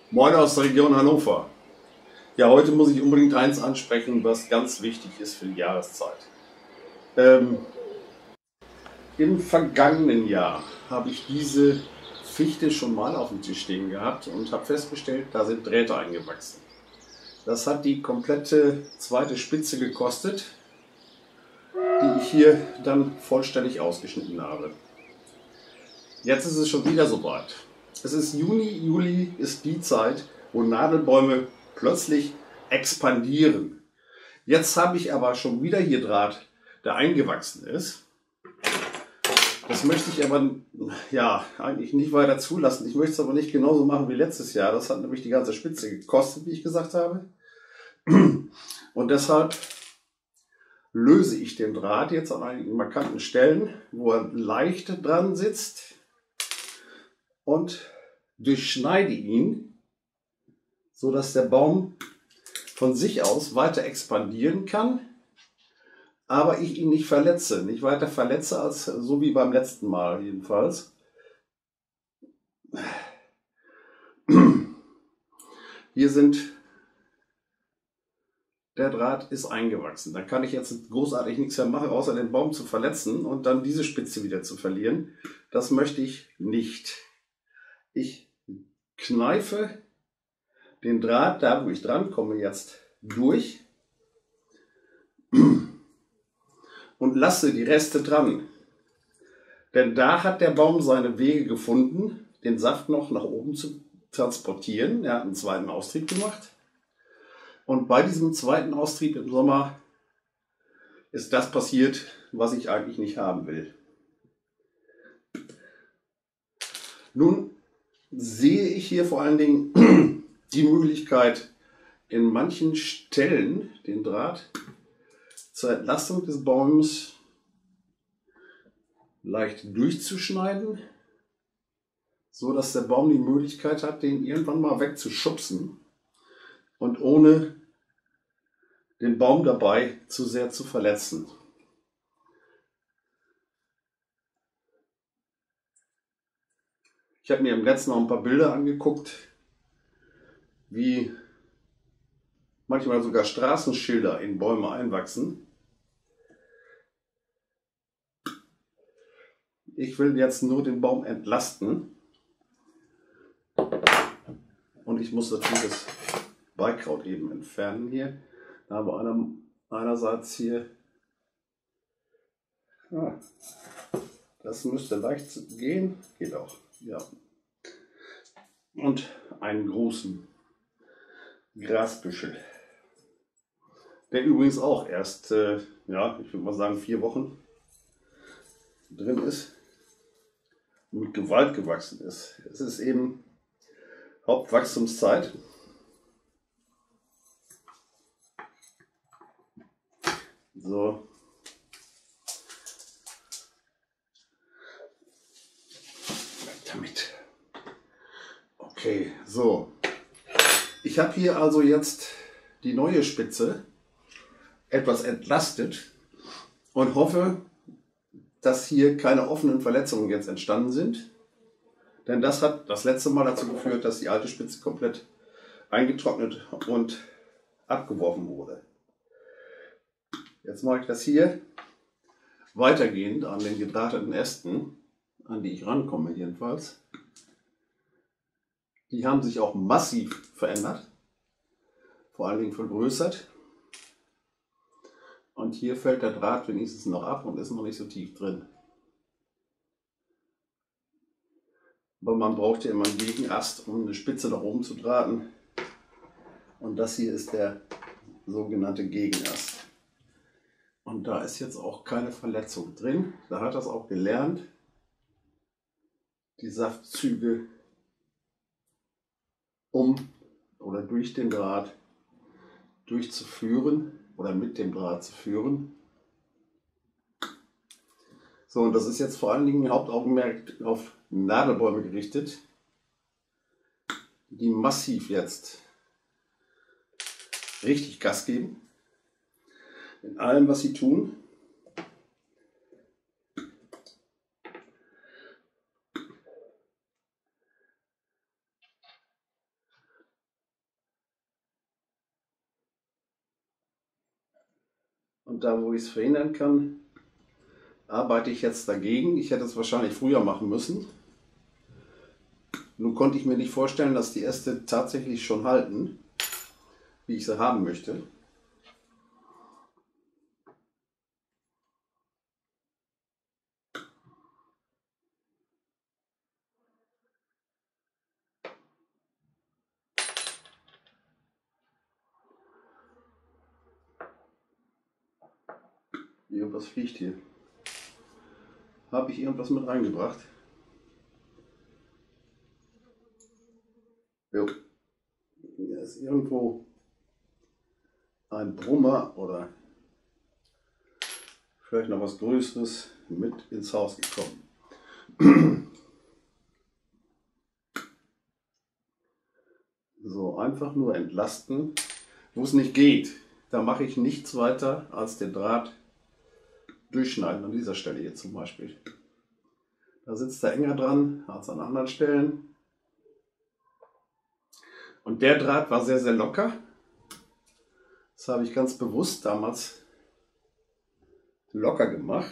Moin aus der Region Hannover. Ja, heute muss ich unbedingt eins ansprechen, was ganz wichtig ist für die Jahreszeit. Ähm, Im vergangenen Jahr habe ich diese Fichte schon mal auf dem Tisch stehen gehabt und habe festgestellt, da sind Drähte eingewachsen. Das hat die komplette zweite Spitze gekostet, die ich hier dann vollständig ausgeschnitten habe. Jetzt ist es schon wieder soweit. Es ist Juni, Juli ist die Zeit, wo Nadelbäume plötzlich expandieren. Jetzt habe ich aber schon wieder hier Draht, der eingewachsen ist. Das möchte ich aber ja eigentlich nicht weiter zulassen. Ich möchte es aber nicht genauso machen wie letztes Jahr. Das hat nämlich die ganze Spitze gekostet, wie ich gesagt habe. Und deshalb löse ich den Draht jetzt an einigen markanten Stellen, wo er leicht dran sitzt, und durchschneide ihn, so dass der Baum von sich aus weiter expandieren kann, aber ich ihn nicht verletze, nicht weiter verletze, als so wie beim letzten Mal jedenfalls. Hier der Draht ist eingewachsen. Da kann ich jetzt großartig nichts mehr machen, außer den Baum zu verletzen und dann diese Spitze wieder zu verlieren. Das möchte ich nicht. Ich kneife den Draht, da wo ich dran komme, jetzt durch und lasse die Reste dran. Denn da hat der Baum seine Wege gefunden, den Saft noch nach oben zu transportieren. Er hat einen zweiten Austrieb gemacht. Und bei diesem zweiten Austrieb im Sommer ist das passiert, was ich eigentlich nicht haben will. Nun sehe ich hier vor allen Dingen die Möglichkeit, in manchen Stellen den Draht zur Entlastung des Baumes leicht durchzuschneiden, so dass der Baum die Möglichkeit hat, den irgendwann mal wegzuschubsen und ohne den Baum dabei zu sehr zu verletzen. Ich habe mir im letzten noch ein paar Bilder angeguckt, wie manchmal sogar Straßenschilder in Bäume einwachsen. Ich will jetzt nur den Baum entlasten und ich muss natürlich das Beikraut eben entfernen hier. Da haben wir einerseits hier, das müsste leicht gehen, geht auch, ja. Und einen großen Grasbüschel, der übrigens auch erst, ja, ich würde mal sagen 4 Wochen drin ist und mit Gewalt gewachsen ist. Es ist eben Hauptwachstumszeit. So. Damit. Okay, so. Ich habe hier also jetzt die neue Spitze etwas entlastet und hoffe, dass hier keine offenen Verletzungen jetzt entstanden sind. Denn das hat das letzte Mal dazu geführt, dass die alte Spitze komplett eingetrocknet und abgeworfen wurde. Jetzt mache ich das hier weitergehend an den gedrahteten Ästen, an die ich rankomme jedenfalls. Die haben sich auch massiv verändert, vor allen Dingen vergrößert. Und hier fällt der Draht wenigstens noch ab und ist noch nicht so tief drin. Aber man braucht ja immer einen Gegenast, um eine Spitze nach oben zu drahten. Und das hier ist der sogenannte Gegenast. Und da ist jetzt auch keine Verletzung drin. Da hat das auch gelernt, die Saftzüge um oder durch den Draht durchzuführen oder mit dem Draht zu führen. So, und das ist jetzt vor allen Dingen Hauptaugenmerk auf Nadelbäume gerichtet, die massiv jetzt richtig Gas geben in allem, was sie tun. Und da, wo ich es verhindern kann, arbeite ich jetzt dagegen. Ich hätte es wahrscheinlich früher machen müssen. Nun konnte ich mir nicht vorstellen, dass die Äste tatsächlich schon halten, wie ich sie haben möchte. Irgendwas fliegt hier. Habe ich irgendwas mit reingebracht? Jo. Hier ist irgendwo ein Brummer oder vielleicht noch was Größeres mit ins Haus gekommen. So, einfach nur entlasten. Wo es nicht geht, da mache ich nichts weiter als den Draht durchschneiden, an dieser Stelle hier zum Beispiel. Da sitzt er enger dran als an anderen Stellen. Und der Draht war sehr, sehr locker. Das habe ich ganz bewusst damals locker gemacht,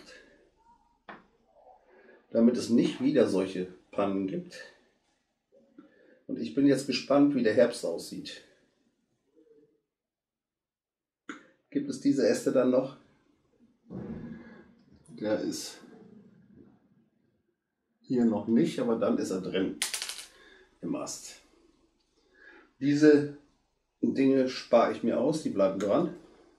damit es nicht wieder solche Pannen gibt. Und ich bin jetzt gespannt, wie der Herbst aussieht. Gibt es diese Äste dann noch? Der ist hier noch nicht, aber dann ist er drin im Ast. Diese Dinge spare ich mir aus, die bleiben dran.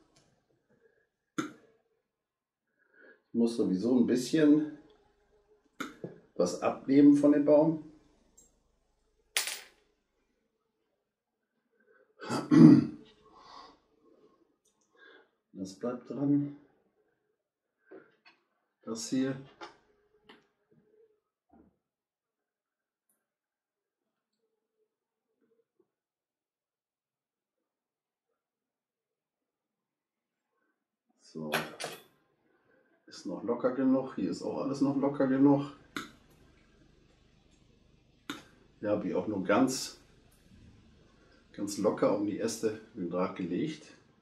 Ich muss sowieso ein bisschen was abnehmen von dem Baum. Das bleibt dran. Das hier. So. Ist noch locker genug. Hier ist auch alles noch locker genug. Hier habe ich auch nur ganz locker um die Äste den Draht gelegt.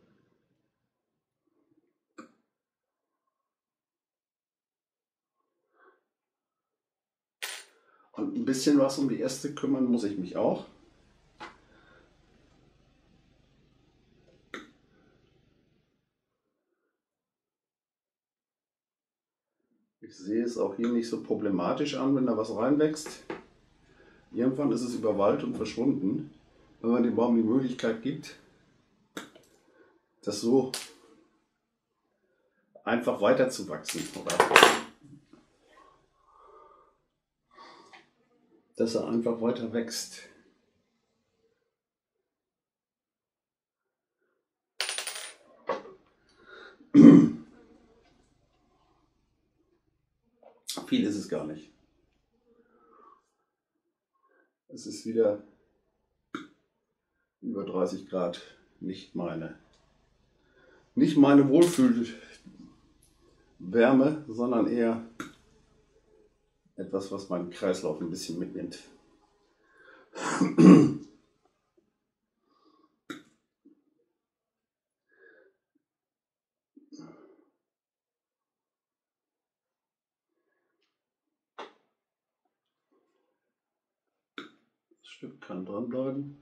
Und ein bisschen was um die Äste kümmern muss ich mich auch. Ich sehe es auch hier nicht so problematisch an, wenn da was reinwächst. Irgendwann ist es überwallt und verschwunden. Wenn man dem Baum die Möglichkeit gibt, das so einfach weiter zu wachsen. Oder dass er einfach weiter wächst. Viel ist es gar nicht. Es ist wieder über 30 Grad, nicht meine Wohlfühlwärme, sondern eher etwas, was meinen Kreislauf ein bisschen mitnimmt. Das Stück kann dran bleiben.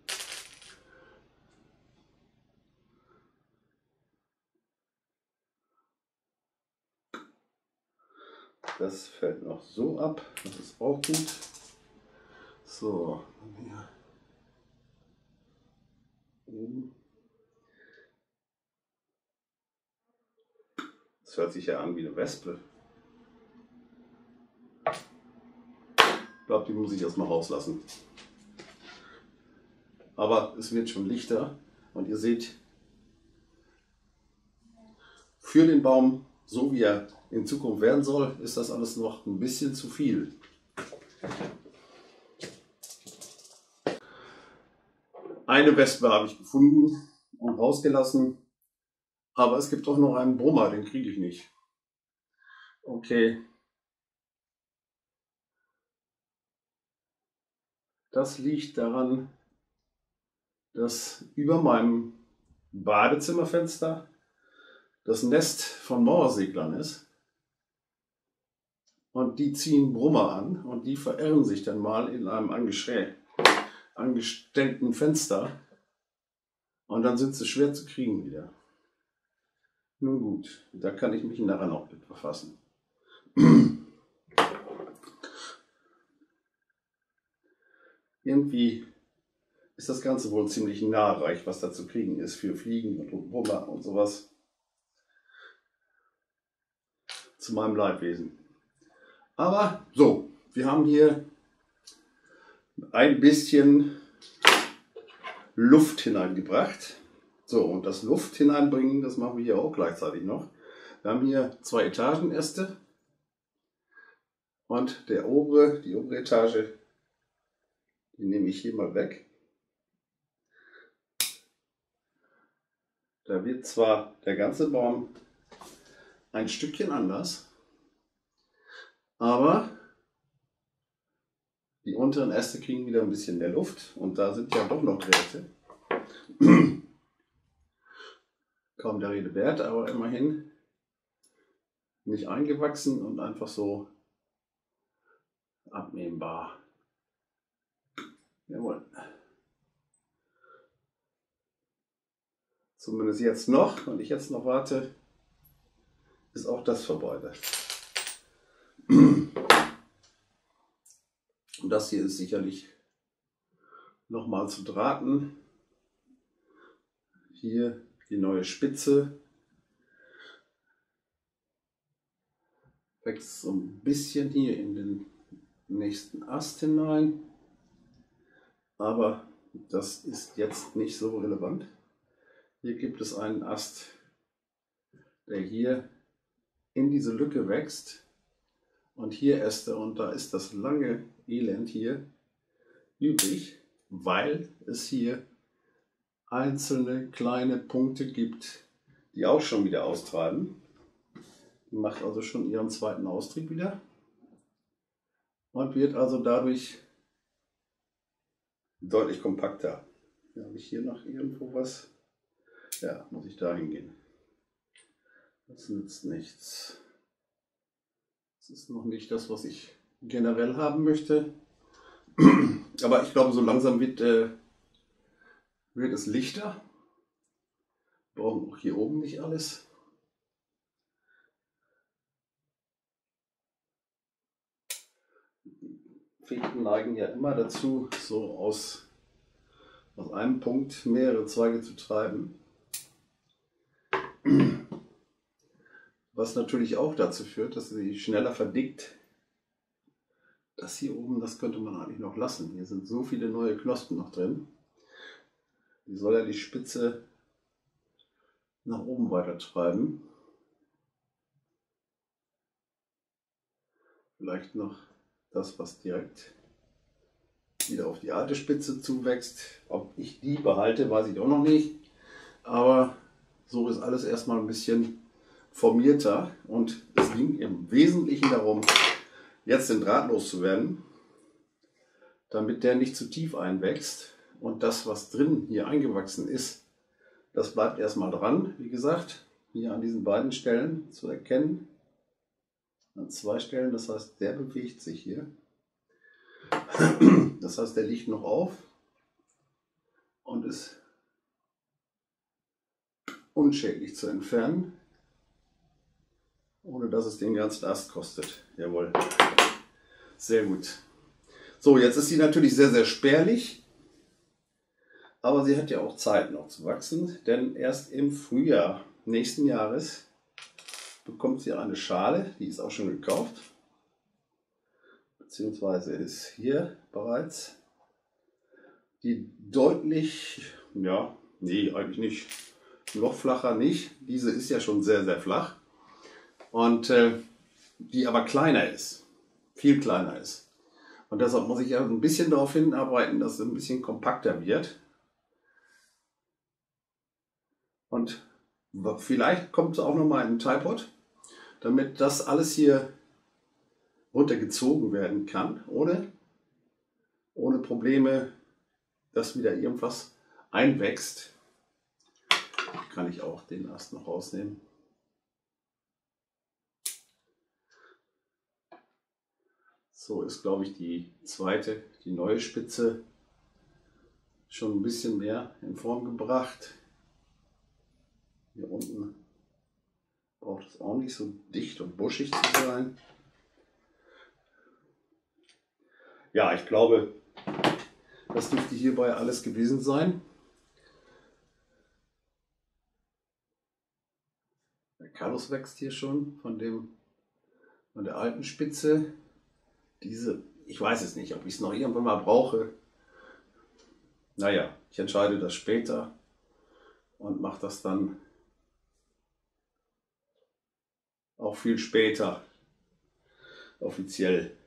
Das fällt noch so ab, das ist auch gut. So, hier oben. Das hört sich ja an wie eine Wespe. Ich glaube, die muss ich erstmal rauslassen. Aber es wird schon lichter und ihr seht, für den Baum, so wie er in Zukunft werden soll, ist das alles noch ein bisschen zu viel. Eine Wespe habe ich gefunden und rausgelassen, aber es gibt doch noch einen Brummer, den kriege ich nicht. Okay. Das liegt daran, dass über meinem Badezimmerfenster das Nest von Mauerseglern ist. Und die ziehen Brummer an und die verirren sich dann mal in einem angestellten Fenster. Und dann sind sie schwer zu kriegen wieder. Nun gut, da kann ich mich nachher noch mit befassen. Irgendwie ist das Ganze wohl ziemlich nahreich, was da zu kriegen ist für Fliegen und Brummer und sowas. Zu meinem Leidwesen. Aber so, wir haben hier ein bisschen Luft hineingebracht. So, und das Luft hineinbringen, das machen wir hier auch gleichzeitig noch. Wir haben hier 2 Etagenäste und die obere Etage, die nehme ich hier mal weg. Da wird zwar der ganze Baum ein Stückchen anders, aber die unteren Äste kriegen wieder ein bisschen mehr Luft und da sind ja doch noch Drähte. Kaum der Rede wert, aber immerhin nicht eingewachsen und einfach so abnehmbar. Jawohl. Zumindest jetzt noch, und ich jetzt noch warte, ist auch das vorbei. Und das hier ist sicherlich nochmal zu drahten. Hier die neue Spitze. Wächst so ein bisschen hier in den nächsten Ast hinein. Aber das ist jetzt nicht so relevant. Hier gibt es einen Ast, der hier in diese Lücke wächst und hier Äste und da ist das lange Elend hier übrig, weil es hier einzelne kleine Punkte gibt, die auch schon wieder austreiben. Die macht also schon ihren zweiten Austrieb wieder und wird also dadurch deutlich kompakter. Habe ich hier noch irgendwo was? Ja, muss ich da hingehen. Das nützt nichts. Das ist noch nicht das, was ich generell haben möchte. Aber ich glaube, so langsam wird es lichter. Wir brauchen auch hier oben nicht alles. Fichten neigen ja immer dazu, so aus einem Punkt mehrere Zweige zu treiben. Was natürlich auch dazu führt, dass sie schneller verdickt. Das hier oben, das könnte man eigentlich noch lassen. Hier sind so viele neue Knospen noch drin. Die soll ja die Spitze nach oben weiter treiben. Vielleicht noch das, was direkt wieder auf die alte Spitze zuwächst. Ob ich die behalte, weiß ich auch noch nicht. Aber so ist alles erstmal ein bisschen formierter und es ging im Wesentlichen darum, jetzt den Draht loszuwerden, damit der nicht zu tief einwächst und das, was drin hier eingewachsen ist, das bleibt erstmal dran, wie gesagt, hier an diesen beiden Stellen zu erkennen, an 2 Stellen, das heißt, der bewegt sich hier, das heißt, der liegt noch auf und ist unschädlich zu entfernen, ohne dass es den ganzen Ast kostet. Jawohl. Sehr gut. So, jetzt ist sie natürlich sehr, sehr spärlich, aber sie hat ja auch Zeit noch zu wachsen, denn erst im Frühjahr nächsten Jahres bekommt sie eine Schale, die ist auch schon gekauft, beziehungsweise ist hier bereits, die deutlich, ja, nee, eigentlich nicht, noch flacher nicht, diese ist ja schon sehr, sehr flach und die aber kleiner ist, viel kleiner ist. Und deshalb muss ich ja ein bisschen darauf hinarbeiten, dass es ein bisschen kompakter wird. Und vielleicht kommt es auch noch mal in einen Tripod, damit das alles hier runtergezogen werden kann, ohne Probleme, dass wieder irgendwas einwächst. Kann ich auch den Ast noch rausnehmen. So ist, glaube ich, die zweite, die neue Spitze schon ein bisschen mehr in Form gebracht. Hier unten braucht es auch nicht so dicht und buschig zu sein. Ja, ich glaube, das dürfte hierbei alles gewesen sein. Der Callus wächst hier schon von der alten Spitze. Diese, ich weiß es nicht, ob ich es noch irgendwann mal brauche. Naja, ich entscheide das später und mache das dann auch viel später offiziell.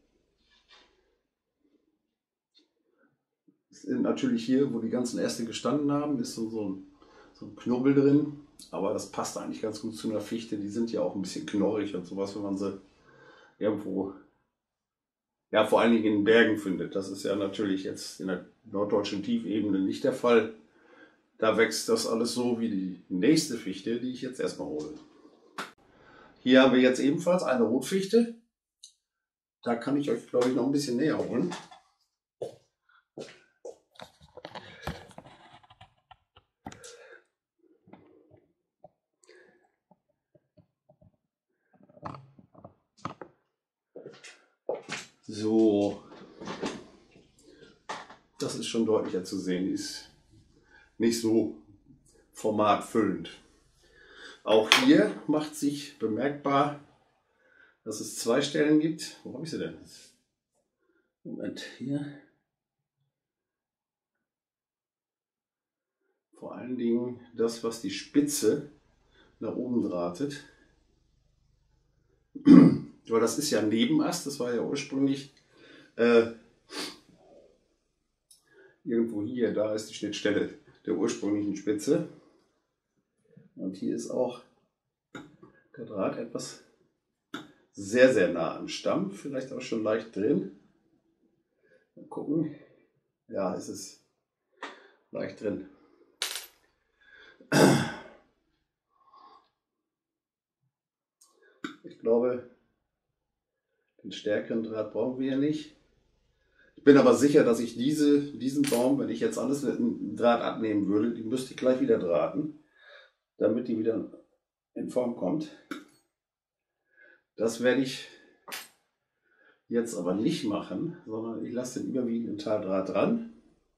Natürlich hier, wo die ganzen Äste gestanden haben, ist so ein Knubbel drin. Aber das passt eigentlich ganz gut zu einer Fichte. Die sind ja auch ein bisschen knorrig und sowas, wenn man sie irgendwo, ja, vor allen Dingen in den Bergen findet. Das ist ja natürlich jetzt in der norddeutschen Tiefebene nicht der Fall. Da wächst das alles so wie die nächste Fichte, die ich jetzt erstmal hole. Hier haben wir jetzt ebenfalls eine Rotfichte. Da kann ich euch, glaube ich, noch ein bisschen näher holen. So, das ist schon deutlicher zu sehen. Die ist nicht so formatfüllend. Auch hier macht sich bemerkbar, dass es zwei Stellen gibt. Wo habe ich sie denn? Moment, hier. Vor allen Dingen das, was die Spitze nach oben drahtet. Aber das ist ja ein Nebenast, das war ja ursprünglich irgendwo hier, da ist die Schnittstelle der ursprünglichen Spitze. Und hier ist auch der Draht etwas sehr, sehr nah am Stamm, vielleicht auch schon leicht drin. Mal gucken. Ja, ist es leicht drin. Ich glaube, den stärkeren Draht brauchen wir ja nicht. Ich bin aber sicher, dass ich diesen Baum, wenn ich jetzt alles mit einem Draht abnehmen würde, die müsste ich gleich wieder drahten, damit die wieder in Form kommt. Das werde ich jetzt aber nicht machen, sondern ich lasse den überwiegenden Teil Draht dran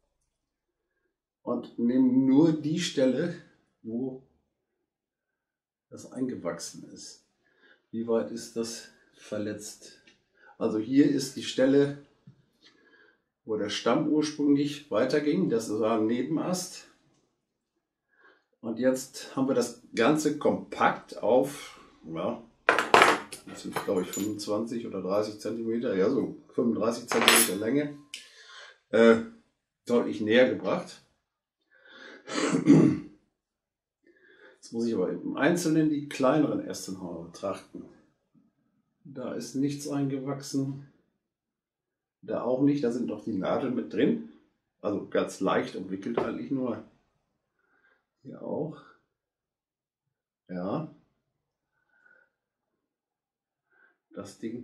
und nehme nur die Stelle, wo das eingewachsen ist. Wie weit ist das verletzt? Also hier ist die Stelle, wo der Stamm ursprünglich weiterging. Das war ein Nebenast. Und jetzt haben wir das Ganze kompakt auf, ja, das sind glaube ich 25 oder 30 cm, ja so 35 cm Länge, deutlich näher gebracht. Jetzt muss ich aber im Einzelnen die kleineren Äste betrachten. Da ist nichts eingewachsen. Da auch nicht, da sind noch die Nadeln mit drin. Also ganz leicht umwickelt eigentlich nur. Hier auch. Ja. Das Ding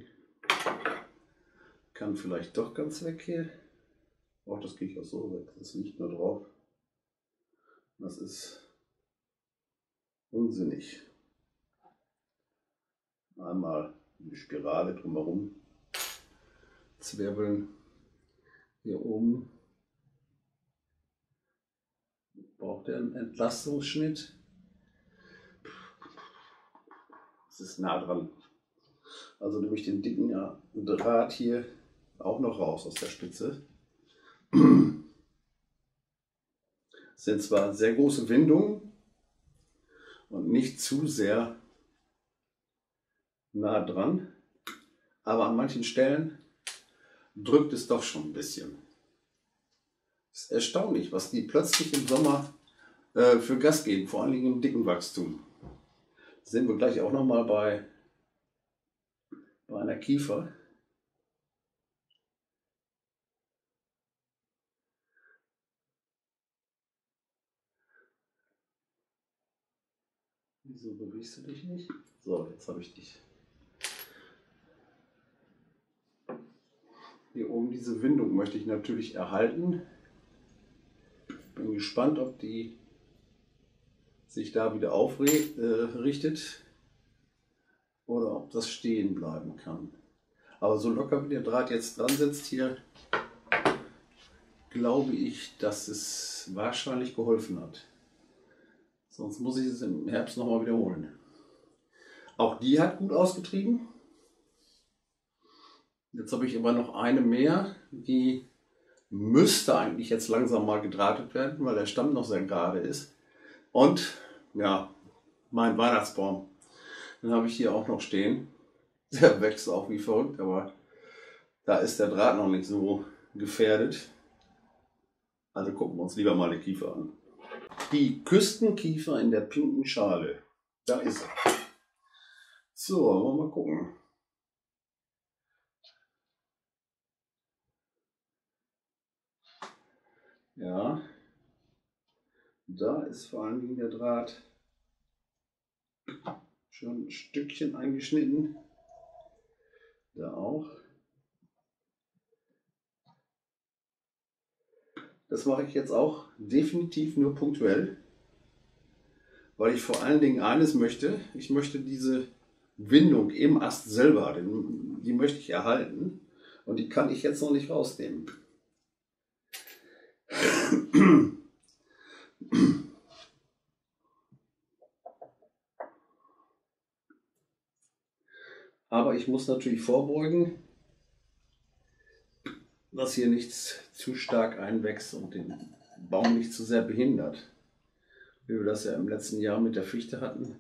kann vielleicht doch ganz weg hier. Auch das kriege ich auch so weg. Das liegt nur drauf. Das ist unsinnig. Einmal die Spirale drumherum zwirbeln. Hier oben braucht er einen Entlastungsschnitt. Es ist nah dran. Also nehme ich den dicken Draht hier auch noch raus aus der Spitze. Es sind zwar sehr große Windungen und nicht zu sehr nah dran, aber an manchen Stellen drückt es doch schon ein bisschen. Es ist erstaunlich, was die plötzlich im Sommer für Gas geben, vor allen Dingen im dicken Wachstum. Das sehen wir gleich auch nochmal bei einer Kiefer. Wieso bewegst du dich nicht? So, jetzt habe ich dich. Hier oben diese Windung möchte ich natürlich erhalten. Bin gespannt, ob die sich da wieder aufrichtet oder ob das stehen bleiben kann. Aber so locker wie der Draht jetzt dran sitzt hier, glaube ich, dass es wahrscheinlich geholfen hat. Sonst muss ich es im Herbst nochmal wiederholen. Auch die hat gut ausgetrieben. Jetzt habe ich aber noch eine mehr, die müsste eigentlich jetzt langsam mal gedrahtet werden, weil der Stamm noch sehr gerade ist. Und ja, mein Weihnachtsbaum, den habe ich hier auch noch stehen. Der wächst auch wie verrückt, aber da ist der Draht noch nicht so gefährdet. Also gucken wir uns lieber mal die Kiefer an. Die Küstenkiefer in der pinken Schale. Da ist er. So, wollen wir mal gucken. Ja, da ist vor allen Dingen der Draht schon ein Stückchen eingeschnitten. Da auch. Das mache ich jetzt auch definitiv nur punktuell, weil ich vor allen Dingen eines möchte. Ich möchte diese Windung im Ast selber, die möchte ich erhalten und die kann ich jetzt noch nicht rausnehmen. Aber ich muss natürlich vorbeugen, dass hier nichts zu stark einwächst und den Baum nicht zu sehr behindert. Wie wir das ja im letzten Jahr mit der Fichte hatten.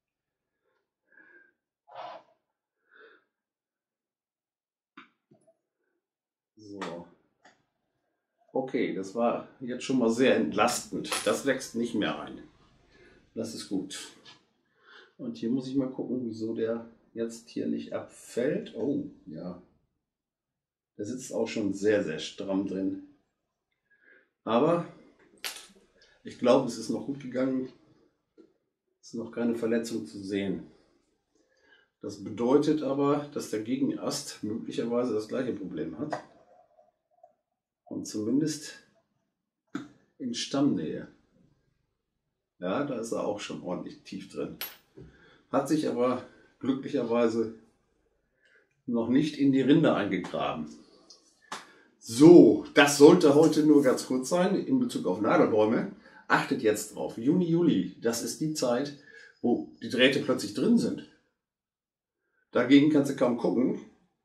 So. Okay, das war jetzt schon mal sehr entlastend. Das wächst nicht mehr ein. Das ist gut. Und hier muss ich mal gucken, wieso der jetzt hier nicht abfällt. Oh, ja. Der sitzt auch schon sehr, sehr stramm drin. Aber ich glaube, es ist noch gut gegangen. Es ist noch keine Verletzung zu sehen. Das bedeutet aber, dass der Gegenast möglicherweise das gleiche Problem hat. Und zumindest in Stammnähe. Ja, da ist er auch schon ordentlich tief drin. Hat sich aber glücklicherweise noch nicht in die Rinde eingegraben. So, das sollte heute nur ganz kurz sein in Bezug auf Nadelbäume. Achtet jetzt drauf, Juni, Juli, das ist die Zeit, wo die Drähte plötzlich drin sind. Dagegen kannst du kaum gucken.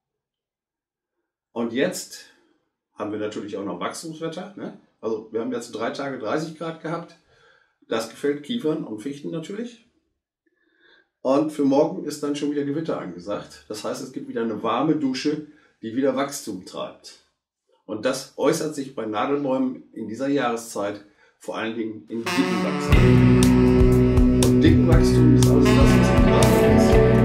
Und jetzt haben wir natürlich auch noch Wachstumswetter. Ne? Also wir haben jetzt 3 Tage 30 Grad gehabt. Das gefällt Kiefern und Fichten natürlich. Und für morgen ist dann schon wieder Gewitter angesagt. Das heißt, es gibt wieder eine warme Dusche, die wieder Wachstum treibt. Und das äußert sich bei Nadelbäumen in dieser Jahreszeit vor allen Dingen in dicken Wachstum. Und dicken Wachstum ist alles das, was gerade ist.